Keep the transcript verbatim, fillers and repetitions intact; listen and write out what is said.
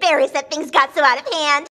embarrassed that things got so out of hand.